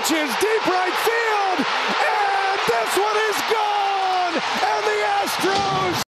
launches deep right field, and this one is gone, and the Astros